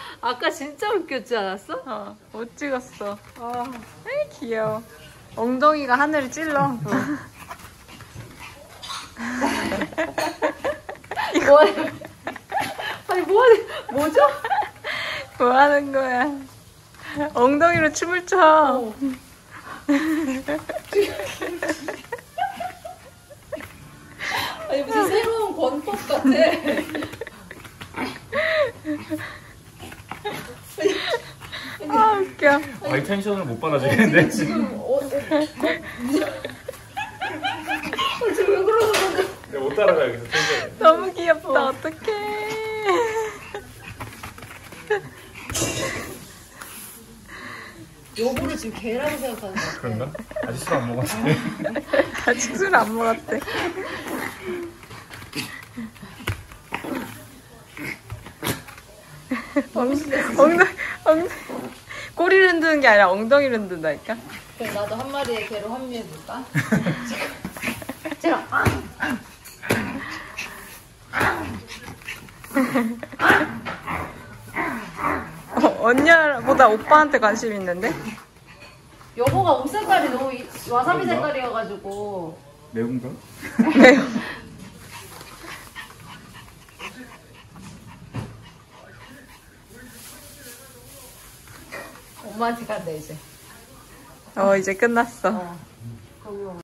아까 진짜 웃겼지 않았어? 어, 못 찍었어. 아, 에이, 귀여워. 엉덩이가 하늘을 찔러. 이거 아니 뭐죠? 뭐 하는 거야? 엉덩이로 춤을 춰. 아니 무슨 새로운 권법 같아. 아, 웃겨. 아이 텐션을 못 받아주겠는데 지금 지금 왜 그러는 건데? 내가 못 따라가야겠어 텐션. 너무 귀엽다. 어떡해. 여보를 지금 개라고 생각하는 거 같아. 그런가? 아직 술 안 먹었어. 아직 술 안 먹었대. 엉덩이. 꼬리를 흔드는 게 아니라 엉덩이를 흔든다니까? 그럼 나도 한 마리의 개로 합류해볼까? 제가 언니보다 오빠한테 관심 있는데? 여보가 옷 색깔이 너무 와사비 색깔이어가지고 매운가? 네. 엄마한테 간다 이제. 이제 끝났어.